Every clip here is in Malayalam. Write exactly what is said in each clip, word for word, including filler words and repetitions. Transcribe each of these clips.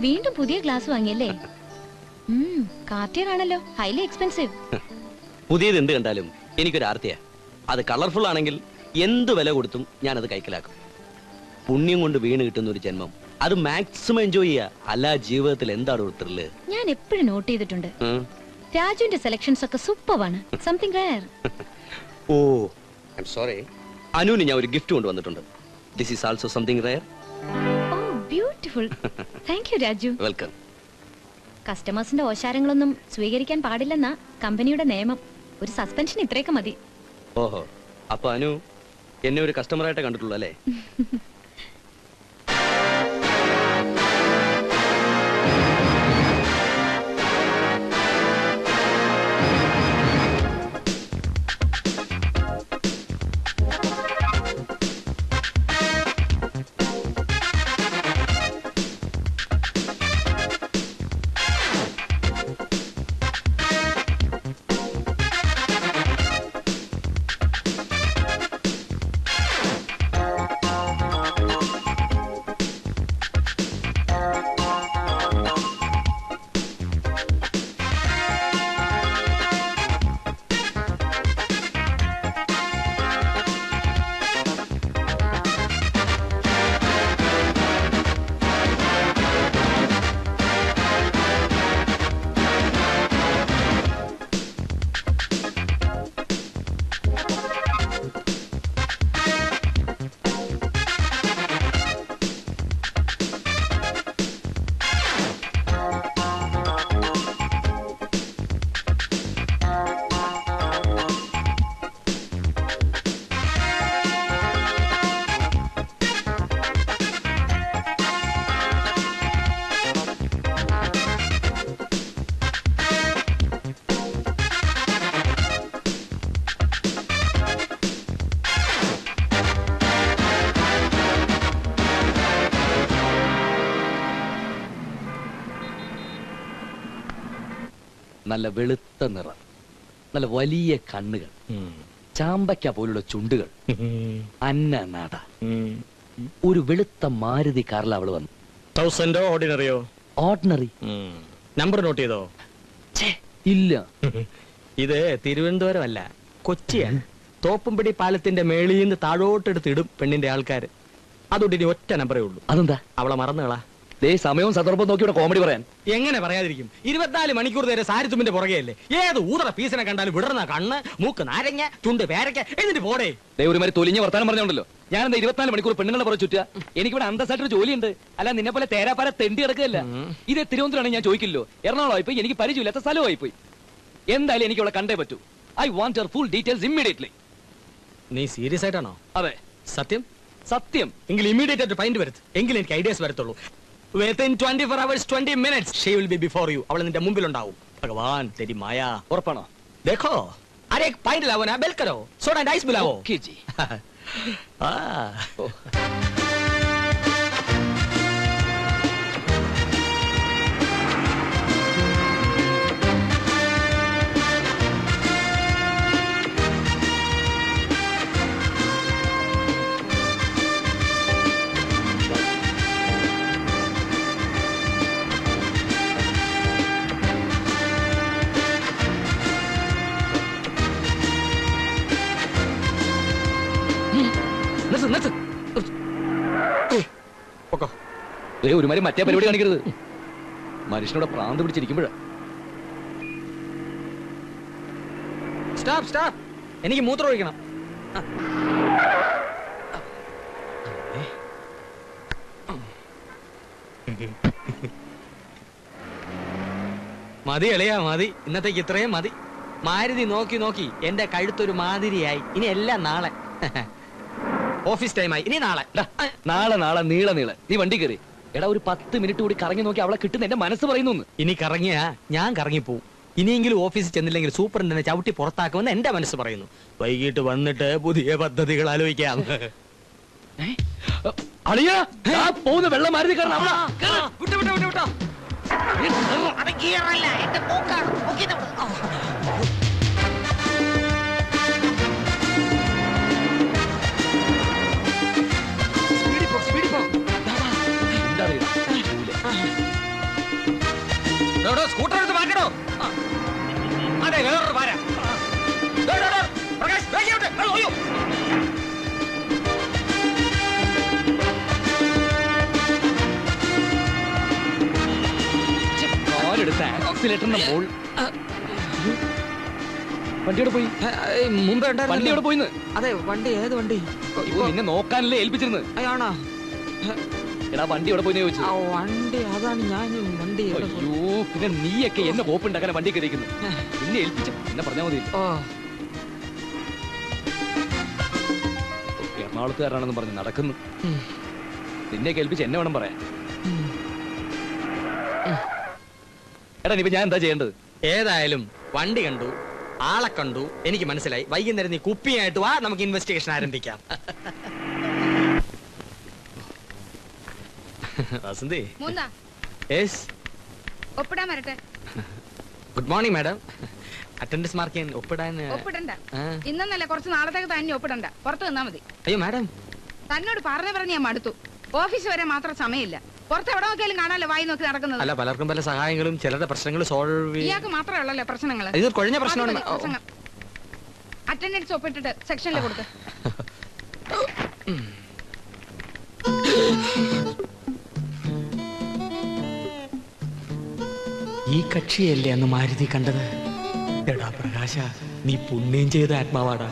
വീണ്ടും പുതിയ ഗ്ലാസ് വാങ്ങിയല്ലേ? കാർട്ടിയർ ആണല്ലോ, ഹൈലി എക്സ്പെൻസീവ്. പുതിയത് എന്ത് കണ്ടാലും എനിക്കൊരു ആർത്തിയാ. അത് കളർഫുൾ ആണെങ്കിൽ എന്ത് വില കൊടുത്തും ഞാനത് കൈക്കലാക്കും. പുണ്യം കൊണ്ട് വീണ് കിട്ടുന്ന ഒരു ജന്മം, അത് മാക്സിമം എൻജോയ് ചെയ്യാ. അല്ല ജീവിതത്തിൽ എന്താണ് ഒരു ത്രില്ല്? ഞാൻ എപ്പോഴും നോട്ട് ചെയ്തിട്ടുണ്ട്, രാജുവിന്റെ സെലക്ഷൻസ് ഒക്കെ സൂപ്പറാണ്. Something rare. Oh I am sorry. അനുവിന് ഞാൻ ഒരു ഗിഫ്റ്റ് കൊണ്ടുവന്നിട്ടുണ്ട്. This is also something rare. Oh beautiful. Thank you Raju. Welcome. കസ്റ്റമേഴ്സിന്റെ ഓശാരങ്ങളൊന്നും സ്വീകരിക്കാൻ പാടില്ലെന്നാ കമ്പനിയുടെ നിയമം. ഒരു സസ്പെൻഷൻ ഇത്രയൊക്കെ മതി. ഓഹോ, അപ്പൊ അനു എന്നെ ഒരു കസ്റ്റമറായിട്ട് കണ്ടിട്ടുള്ളൂ അല്ലേ? നല്ല വെളുത്ത നിറം, നല്ല വലിയ കണ്ണുകൾ, ചാമ്പയ്ക്ക പോലുള്ള ചുണ്ടുകൾ, അന്ന നട, ഒരു വെളുത്ത മാരുതി കാറിൽ അവള് വന്നു. തൗസൻഡോ ഓർഡിനറിയോ? ഓർഡിനറി. നമ്പർ നോട്ട് ചെയ്തോ? ഇല്ല. ഇത് തിരുവനന്തപുരം അല്ല, കൊച്ചിയാണ്. തോപ്പുംപടി പാലത്തിന്റെ മേളിന്ന് താഴോട്ടെടുത്ത് ഇടും പെണ്ണിന്റെ ആൾക്കാര്. അതുകൊണ്ട് ഇനി ഒറ്റ നമ്പറേ ഉള്ളൂ. അതെന്താ? അവളെ മറന്നുകളാ. സമയവും സന്ദർഭവും നോക്കി ഇവിടെ കോമഡി പറയാൻ എങ്ങനെ പറയാതിരിക്കും? ഇരുപത്തിനാല് മണിക്കൂർ നേരെ സാരിത്തുമ്പിന്റെ പുറകെയല്ലേ. ഏത് ഊതറ പീസിനെ കണ്ടാലും വിടർന്ന കണ്ണ്, മൂക്ക് നാരങ്ങ, ചുണ്ട് പേരയ്ക്ക, എന്നിട്ട് പോടേ. ഒരുമാതിരി തൊലിഞ്ഞ വർത്താനം പറഞ്ഞോണ്ടല്ലോ. ഞാൻ എന്താ ഇരുപത്തിനാല് മണിക്കൂർ പെണ്ണുങ്ങളെ പുറ ചുറ്റുക? എനിക്കിവിടെ അന്തസ്സായിട്ടൊരു ജോലിയുണ്ട്. അല്ല നിന്നെ പോലെ തേരാപ്പാര തെണ്ടി കിടക്കുകയല്ല. ഇത് തിരുവനന്തപുരമാണ് ഞാൻ ചോദിക്കില്ലോ. എറണാകുളമായി പോയി, എനിക്ക് പരിചയമില്ലാത്ത സ്ഥലമായി പോയി. എന്തായാലും എനിക്ക് ഇവിടെ കണ്ടേ പറ്റൂ. I want your full details immediately. നീ സീരിയസ് ആയിട്ടാണോ? അതെ. സത്യം? സത്യം. എങ്കിൽ ഇമ്മീഡിയറ്റ് ആയിട്ട് ഫൈൻഡ് വരുത്ത്. എങ്കിൽ എനിക്ക് ഐഡിയാസ് വരത്തുള്ളൂ. Within twenty-four hours, twenty minutes, she will be before you. അവൾ നിന്റെ മുമ്പിൽ ഉണ്ടാവും. ഭഗവാൻ തെരി മായ. ഉറപ്പാണോ? देखो, अरे एक pint लाओ ना, बेल करो. सोडा एंड आइस मिलाओ. ओके जी. ah. ഒരുമാതിരി മറ്റേ പരിപാടി കാണിക്കരുത്. മനുഷ്യനോട് പ്രാന്ത് പിടിച്ചിരിക്കുമ്പോഴാ. Stop stop. എനിക്ക് മൂത്രം ഒഴിക്കണം. മതി എളിയാ മതി. ഇന്നത്തേക്ക് ഇത്രയും മതി. മാരുതി നോക്കി നോക്കി എന്റെ കഴുത്തൊരു മാതിരിയായി. ഇനി എല്ലാം നാളെ. ഓഫീസ് ടൈമായി. ഇനി നാളെ നാളെ നാളെ നീള നീള നീ വണ്ടി കയറി. എടാ ഒരു പത്ത് മിനിറ്റ് കൂടി കറങ്ങി നോക്കി അവളെ കിട്ടുന്ന എന്റെ മനസ്സ് പറയുന്നു. ഇനി കറങ്ങിയാ ഞാൻ കറങ്ങിപ്പോവും. ഇനിയെങ്കിലും ഓഫീസിൽ ചെന്നില്ലെങ്കിൽ സൂപ്രണ്ടിനെ ചവിട്ടി പുറത്താക്കുമെന്ന് എന്റെ മനസ്സ് പറയുന്നു. വൈകിട്ട് വന്നിട്ട് പുതിയ പദ്ധതികൾ ആലോചിക്കാം. അളിയാ പോകുന്ന വെള്ളം മാരുതി കാരണം വിട്ടോ വിട്ടോ വിട്ടോ വിട്ടോ. സ്കൂട്ടർ എടുത്ത് മാറ്റണോ? അതെ, വേറൊരു പാര. പ്രകാശ്, അയ്യോ. കാലെടുത്ത ആക്സിലേറ്ററിന്റെ മോൾ വണ്ടിയോടെ പോയി. മുമ്പേ വണ്ടി എവിടെ പോയിന്ന്? അതെ, വണ്ടി ഏത് വണ്ടി? നിന്നെ നോക്കാനല്ലേ ഏൽപ്പിച്ചിരുന്നു. ആണോ? എടാ വണ്ടി എവിടെ പോയി ചോദിച്ചു. വണ്ടി അതാണ് ഞാൻ വണ്ടി. അയ്യോ, പിന്നെ നീയൊക്കെ എന്നെ കോപ്പുണ്ടാക്കാൻ വണ്ടി കയറിക്കുന്നു. നിന്നെ ഏൽപ്പിച്ചു എന്നെ പറഞ്ഞാൽ മതി. എറണാകുളത്തുകാരാണെന്ന് പറഞ്ഞ് നടക്കുന്നു. നിന്നെ കേൾപ്പിച്ച് എന്നെ വേണം പറയാൻ. എടാ ഇപ്പൊ ഞാൻ എന്താ ചെയ്യേണ്ടത്? ഏതായാലും വണ്ടി കണ്ടു, ആളെ കണ്ടു, എനിക്ക് മനസ്സിലായി. വൈകുന്നേരം നീ കുപ്പിയായിട്ട് വാ, നമുക്ക് ഇൻവെസ്റ്റിഗേഷൻ ആരംഭിക്കാം. വസന്തി. ഒപ്പിടാൻ വരട്ടെ. Good morning madam. Attendance mark ചെയ്യാൻ ഒപ്പിടാൻ. ഒപ്പിടണ്ട, ഇന്നല്ല കുറച്ച് നാളത്തേക്ക് തന്നെ ഒപ്പിടണ്ട, പുറത്ത് നിന്നാ മതി. അയ്യോ മാഡം, തന്നോട് പറഞ്ഞു പറഞ്ഞ് ഞാൻ മടുത്തു. ഓഫീസ് വരെ മാത്രം സമയമില്ല. പുറത്ത് എവിടെ നോക്കിയാലും കാണാല്ലോ വായി നോക്കി നടക്കുന്നത്. അല്ല, പലർക്കും പല സഹായങ്ങളും ചിലരുടെ പ്രശ്നങ്ങൾ സോൾവ്. ഇയാൾക്ക് മാത്രമേ ഉള്ളല്ലോ പ്രശ്നങ്ങൾ. ഇത് കഴിഞ്ഞ പ്രശ്നമാണ്. അറ്റൻഡൻസ് ഒപ്പിട്ടിട്ട് സെക്ഷനിൽ കൊടുത്ത്. ഈ കക്ഷിയല്ലേ അന്ന് മാരുതി കണ്ടത്? എടാ പ്രകാശ, നീ പുണ്യം ചെയ്ത ആത്മാവാടാ.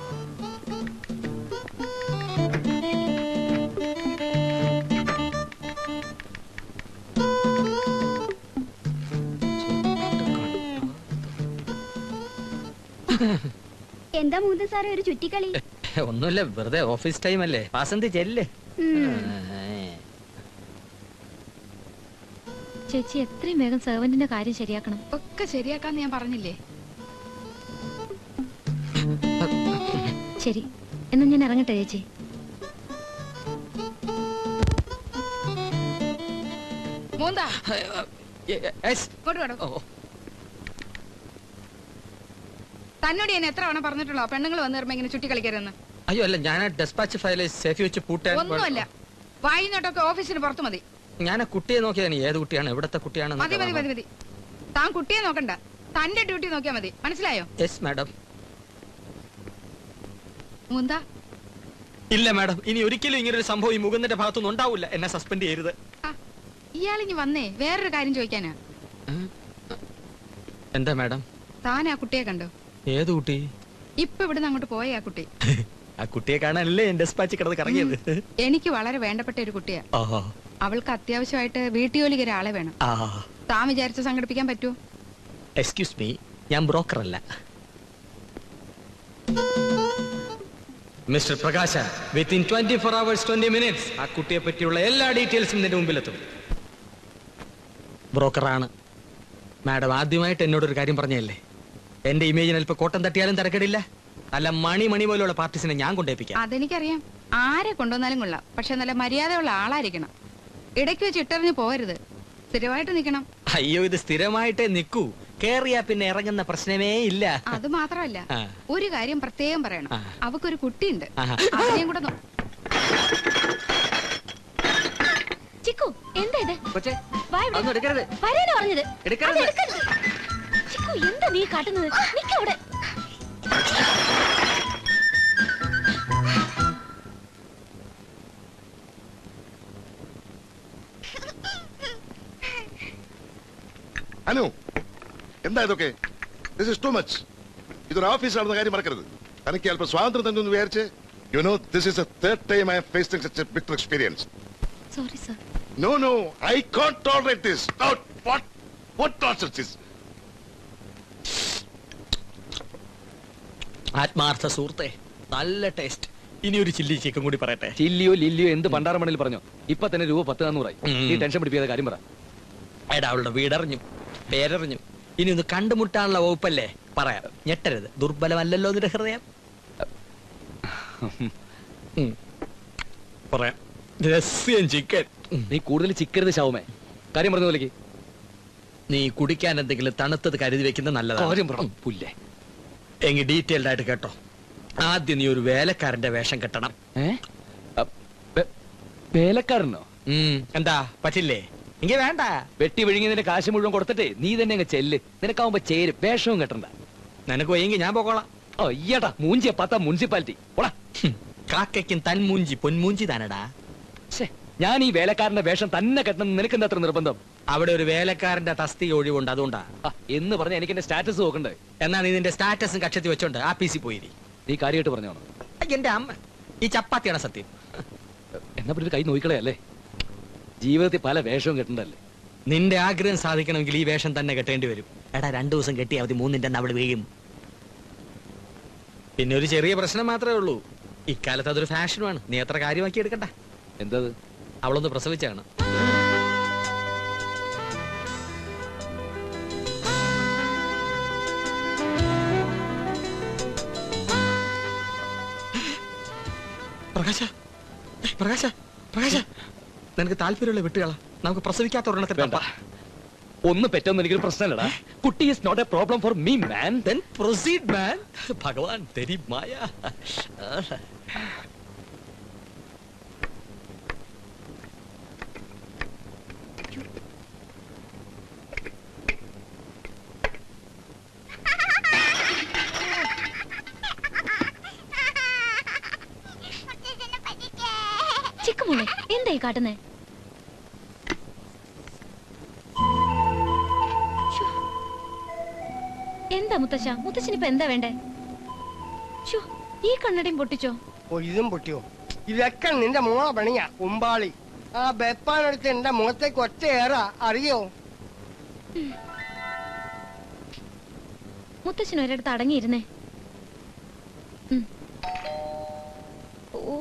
എന്താ മൂന്ന് സാറേ ഒരു ചുറ്റിക്കളി? ഒന്നുമില്ല, വെറുതെ ഓഫീസ് ടൈം അല്ലേ. വാസന്തി ചെല്ല്. ചേച്ചി എത്രയും വേഗം സെർവന്റിന്റെ കാര്യം ശരിയാക്കണം. ഒക്കെ ശരിയാക്കാന്ന് ഞാൻ പറഞ്ഞില്ലേ. ശരി, എന്നാ ഞാൻ ഇറങ്ങട്ടെ ചേച്ചി. മൂന്നാ ഇങ്ങോട്ട് വേണം. തന്നോട് ഞാൻ എത്ര തവണ പറഞ്ഞിട്ടുള്ളോ പെണ്ണുങ്ങൾ വന്നു കയറുമ്പോ ഇങ്ങനെ ചുറ്റി കളിക്കരുതെന്ന്? അയ്യോ അല്ല, ഞാൻ ഡെസ്പാച്ച് ഫയൽ സേഫ് വെച്ച് പൂട്ടാൻ. ഒന്നുമല്ല, വായിന്നോട്ടൊക്കെ ഓഫീസിന് പുറത്തു മതി. ഞാൻ കുട്ടിയെ നോക്കിയാണ്. ഏത് കുട്ടിയാണ്, എവിടത്തെ കുട്ടിയാണ്? മതി മതി മതി മതി. താൻ കുട്ടിയെ നോക്കണ്ട, തന്റെ ഡ്യൂട്ടി നോക്കിയാ മതി. മനസ്സിലായോ? Yes madam. മുന്താ ഇല്ല മാഡം, ഇനി ഒരിക്കലും ഇങ്ങനെ ഒരു സംഭവം ഈ മുകുന്ദന്റെ ഭാഗത്തുനിന്ന് ഉണ്ടാവില്ല. എന്നെ സസ്പെൻഡ് ചെയ്യരുത്. ഇയാളിഞ്ഞ് വന്നേ വേറൊരു കാര്യം ചോദിക്കാനാ. എന്താ മാഡം? താൻ ആ കുട്ടിയെ കണ്ടോ? ഏത് കുട്ടി? ഇപ്പൊ ഇവിടുന്ന് അങ്ങോട്ട് പോയ ആ കുട്ടി. ആ കുട്ടിയെ കാണാനല്ലേ എന്റെ ഡെസ്പാച്ച് കിടന്ന് കറങ്ങിയത്? എനിക്ക് വളരെ വേണ്ടപ്പെട്ട ഒരു കുട്ടിയാ. അവൾക്ക് അത്യാവശ്യമായിട്ട് വീട്ടുജോലിക്ക് ഒരാളെ വേണം. താൻ വിചാരിച്ച സംഘടിപ്പിക്കാൻ പറ്റുമോ? എക്സ്ക്യൂസ് മീ, ഞാൻ ബ്രോക്കർ അല്ല. Mister Prakash, within twenty four hours twenty minutes ആ കുട്ടിയെ പറ്റിയുള്ള എല്ലാ ഡീറ്റെയിൽസും നിന്റെ മുമ്പിലെത്തും. ബ്രോക്കറാണ് മാഡം. ആദ്യമായിട്ട് എന്നോടൊരു കാര്യം പറഞ്ഞല്ലേ, എന്റെ ഇമേജിന് അല്പം കോട്ടം തട്ടിയാലും തരക്കേടില്ല. നല്ല മണി മണി പോലുള്ള പാർട്ടീസിനെ ഞാൻ കൊണ്ടേപ്പിക്കാം. അതെനിക്കറിയാം, ആരെ കൊണ്ടുവന്നാലും കൊള്ളാം. പക്ഷെ നല്ല മര്യാദയുള്ള ആളായിരിക്കണം. ഇടയ്ക്ക് വെച്ച് ഇട്ടെറിഞ്ഞ് പോകരുത്, സ്ഥിരമായിട്ട് നിൽക്കണം. അയ്യോ, ഇത് സ്ഥിരമായിട്ടേ നിൽക്കൂ. കേറിയാ പിന്നെ ഇറങ്ങുന്ന പ്രശ്നമേ ഇല്ല. അത് മാത്രമല്ല, ഒരു കാര്യം പ്രത്യേകം പറയണം. അവക്കൊരു കുട്ടിയുണ്ട്, അതിനെയും കൂടെ. ചിക്കു, എന്താ ഇത്? എടുക്കരുത്. വരാനാ പറഞ്ഞത്. ചിക്കു, എന്താ നീ കാട്ടുന്നത്? നിക്കവിടെ. അനു, എന്താ ഇതൊക്കെ? This is too much. ഇതൊരു ഓഫീസാണെന്ന കാര്യം മറക്കരുത്. തനിക്ക് അല്പം സ്വാതന്ത്ര്യം തന്നെ വിചാരിച്ച്. You know, this is a third time I have faced such a bitter experience. Sorry sir. No no, I can't tolerate this. What what torture this? ആത്മാർത്ഥ സുഹൃത്തെ, നല്ല ടേസ്റ്റ്. ഇനി ഒരു ചില്ലി ചിക്കൻ കൂടി പറയട്ടെ. ചില്ലിയോ ലില്ലിയോ എന്ത് പണ്ടാറമണിൽ പറഞ്ഞോ, ഇപ്പൊ തന്നെ രൂപ പത്ത് നാന്നൂറായി. ഈ ടെൻഷൻ പിടിപ്പിക്കാതെ കാര്യം പറ. എടാ, അവളുടെ വീടറിഞ്ഞു, പേരറിഞ്ഞു. ഇനി ഒന്ന് കണ്ടുമുട്ടാനുള്ള വകുപ്പല്ലേ? പറയാം, ഞെട്ടരുത്. ദുർബലമല്ലല്ലോ നിന്റെ ഹൃദയം. പറയാം, രസ്യം ചിക്കൻ. നീ കൂടുതൽ ചിക്കരുത് ശവമേ. കാര്യം പറഞ്ഞ പോലേക്ക്. നീ കുടിക്കാൻ എന്തെങ്കിലും തണുത്തത് കരുതി വെക്കുന്നത് നല്ലതാണ്. പുല്ലേ. എങ്കിൽ ഡീറ്റെയിൽഡ് ആയിട്ട് കേട്ടോ. ആദ്യം നീ ഒരു വേലക്കാരന്റെ വേഷം കെട്ടണം. വേലക്കാരനോ? എന്താ പറ്റില്ലേ? എങ്കിൽ വേണ്ട. വെട്ടി വിഴുങ്ങിയതിന്റെ കാശ് മുഴുവൻ കൊടുത്തിട്ടേ നീ തന്നെ അങ്ങ് ചെല്ല്. നിനക്കാവുമ്പോ ചേരും, വേഷവും കെട്ടണ്ട. നിനക്ക് വയ്യെങ്കിൽ ഞാൻ പോക്കോളാം. ഓ ഈയടാ, മൂഞ്ചിയ പത്ത മുനിസിപ്പാലിറ്റി ഓടാ. കാക്കയ്ക്കും തൻമൂഞ്ചി പൊന്മൂഞ്ചി താനടാ. ഞാൻ ഈ വേലക്കാരന്റെ വേഷം തന്നെ കെട്ടണം നിനക്കെന്താ അത്ര നിർബന്ധം? അവിടെ ഒരു വേലക്കാരന്റെ തസ്തിക ഒഴിവുണ്ട്, അതുകൊണ്ടാ. ആ, എന്ന് പറഞ്ഞ എനിക്ക് എന്റെ സ്റ്റാറ്റസ് നോക്കണ്ടേ? എന്നാ നീ നിന്റെ സ്റ്റാറ്റസും കക്ഷത്തി വെച്ചോണ്ട് ആ പി സി പോയി. നീ കാര്യമായിട്ട് പറഞ്ഞോണം. എന്റെ അമ്മ, ഈ ചപ്പാത്തിയാണ് സത്യം. എന്നാ പിന്നെ ഒരു കൈ നോക്കിക്കളേ അല്ലേ? ജീവിതത്തിൽ പല വേഷവും കെട്ടണ്ടല്ലേ? നിന്റെ ആഗ്രഹം സാധിക്കണമെങ്കിൽ ഈ വേഷം തന്നെ കെട്ടേണ്ടി വരും. എടാ, രണ്ടു ദിവസം കെട്ടിയാൽ മതി, മൂന്നിന്റെ അവിടെ വീഴും. പിന്നെ ഒരു ചെറിയ പ്രശ്നം മാത്രമേ ഉള്ളൂ. ഇക്കാലത്ത് അതൊരു ഫാഷനുമാണ്. നീ അത്ര കാര്യമാക്കി എടുക്കണ്ട. എന്താ? അവളൊന്ന് പ്രസവിച്ചാണ്. പ്രകാശ, പ്രകാശ, പ്രകാശ, നിനക്ക് താല്പര്യമുള്ള വിട്ടുകളാ. നമുക്ക് പ്രസവിക്കാത്ത ഒരെണ്ണത്തിൽ വേണ്ട. ഒന്ന് പെറ്റൊന്നും എനിക്കൊരു പ്രശ്നമല്ലടാ. Kutti is not a problem for me man. Then proceed, man. ഭഗവാൻ തെരി മായ. ചിക്കുമോളെ, എന്തായി കാട്ടുന്നേ? എന്താ മുത്തശ്ശ? മുത്തശ്ശനിപ്പോ എന്താ വേണ്ടേ? ശ്ശോ, ഈ കണ്ണടയും പൊട്ടിച്ചോ? ഓ, ഇതും പൊട്ടിയോ? ഇതൊക്കെ നിന്റെ മോളെ പണിയാ, ഉമ്പാളി. ആ ബെപ്പാനെടുത്ത് എന്റെ മുഖത്തേക്ക് ഒറ്റയേറാ, അറിയോ? മുത്തശ്ശൻ ഒരിടത്ത് അടങ്ങിയിരുന്നേ. ഉം. ഓ,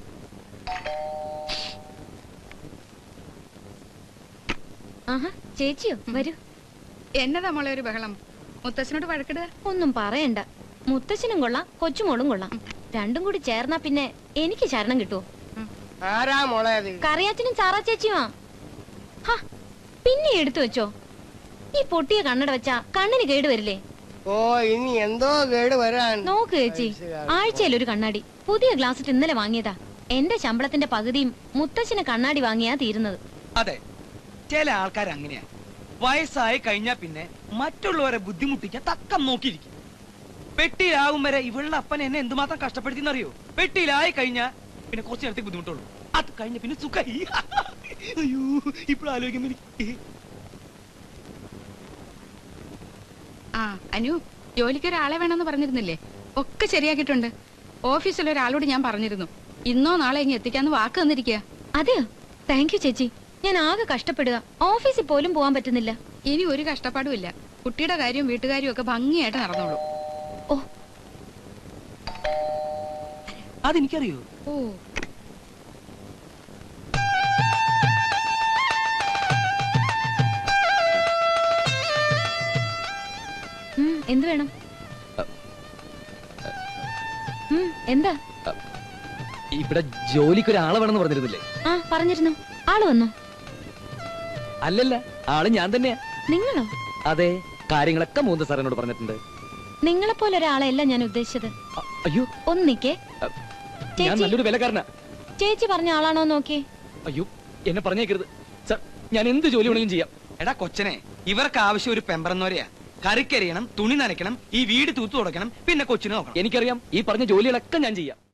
ആഹാ, ചേച്ചിയോ? വരൂ. എന്നതാ മോളെ ഒരു ബഹളം? മുത്തശ്ശനോട് വഴക്കിടുക? ഒന്നും പറയണ്ട. മുത്തശ്ശനും കൊള്ളാം, കൊച്ചുമോളും കൊള്ളാം. രണ്ടും കൂടി ചേർന്നാ പിന്നെ എനിക്ക് ശരണം കിട്ടുവോ? ആരാ മോളെ അത്? കറിയാച്ചനും ചാറാ ചേച്ചിയുമാ. ഹാ, പിന്നെ എടുത്തു വെച്ചോ. ഈ പൊട്ടിയ കണ്ണട വെച്ചാ കണ്ണിന് കേട് വരില്ലേ? ഓ, ഇനി എന്തോ കേട് വരാൻ. നോക്ക് ചേച്ചി, ആഴ്ചയിൽ ഒരു കണ്ണാടി. പുതിയ ഗ്ലാസ് ഇട്ട് ഇന്നലെ വാങ്ങിയതാ. എന്റെ ശമ്പളത്തിന്റെ പകുതിയും മുത്തശ്ശന് കണ്ണാടി വാങ്ങിയാ തീരുന്നത്. അതെ, ചില ആൾക്കാർ അങ്ങനെയാ. വയസ്സായി കഴിഞ്ഞാ പിന്നെ മറ്റുള്ളവരെ ബുദ്ധിമുട്ടിക്കാൻ തക്കം നോക്കിയിരിക്കും. പെട്ടിയിലാകും വരെ ഇവളുടെ അപ്പൻ എന്നെ എന്തുമാത്രം കഷ്ടപ്പെടുത്തിന്നറിയോ? പെട്ടിയിലായി കഴിഞ്ഞാ പിന്നെ കുറച്ച് നേരത്തേക്ക് ബുദ്ധിമുട്ടുള്ളൂ. അത് കഴിഞ്ഞ പിന്നെ സുഖായി. അയ്യോ, ഇപ്പോൾ ആലോചിക്കുമ്പോ എനിക്ക്. ആ അനു, ജോലിക്ക് ഒരാളെ വേണമെന്ന് പറഞ്ഞിരുന്നില്ലേ? ഒക്കെ ശരിയാക്കിയിട്ടുണ്ട്. ഓഫീസിൽ ഒരാളോട് ഞാൻ പറഞ്ഞിരുന്നു. ഇന്നോ നാളെ ഇങ്ങ് എത്തിക്കാന്ന് വാക്ക് തന്നിരിക്കുക. അതെയോ? താങ്ക് യു ചേച്ചി. ഞാൻ ആകെ കഷ്ടപ്പെടുക. ഓഫീസിൽ പോലും പോവാൻ പറ്റുന്നില്ല. ഇനി ഒരു കഷ്ടപ്പാടും ഇല്ല. കുട്ടിയുടെ കാര്യവും വീട്ടുകാര്യവും ഒക്കെ ഭംഗിയായിട്ട് നടന്നോളൂ. ഓ, അതെനിക്കറിയോ? ഓ, ഉം, എന്ത് വേണം? ഉം, എന്താ? ഇവിടെ ജോലിക്ക് ഒരാളെ വേണമെന്ന് പറഞ്ഞിരുന്നില്ലേ? ആ, പറഞ്ഞിരുന്നു. ആള് വന്നോ? അല്ലല്ല, ആള് ഞാൻ തന്നെയാ. നിങ്ങളോ? അതെ, കാര്യങ്ങളൊക്കെ മൂന്ന് സാറിനോട് പറഞ്ഞിട്ടുണ്ട്. നിങ്ങളെ പോലെ ഒരാളെയല്ല ഞാൻ ഉദ്ദേശിച്ചത്. അ- അയ്യോ, ഒന്നിക്കേ. ഞാൻ ചേച്ചി, നല്ലൊരു വിലക്കാരനാ. ചേച്ചി പറഞ്ഞ ആളാണോ നോക്കി. അയ്യോ, എന്നെ പറഞ്ഞേക്കരുത് സാർ. ഞാൻ എന്ത് ജോലി വേണമെങ്കിലും ചെയ്യാം. എടാ കൊച്ചനെ, ഇവർക്ക് ആവശ്യം ഒരു പെമ്പറന്നോരെയാ. കറിക്കരിയണം, തുണി നനയ്ക്കണം, ഈ വീട് തൂത്തു തുടക്കണം, പിന്നെ കൊച്ചിനെ നോക്കണം. എനിക്കറിയാം, ഈ പറഞ്ഞ ജോലികളൊക്കെ ഞാൻ ചെയ്യാം.